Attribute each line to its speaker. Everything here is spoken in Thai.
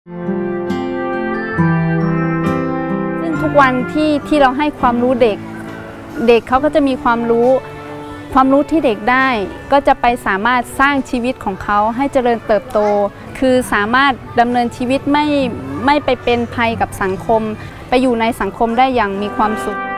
Speaker 1: ซึ่งทุกวันที่เราให้ความรู้เด็กเขาก็จะมีความรู้ที่เด็กได้ก็จะไปสามารถสร้างชีวิตของเขาให้เจริญเติบโตคือสามารถดำเนินชีวิตไม่ไปเป็นภัยกับสังคมไปอยู่ในสังคมได้อย่างมีความสุข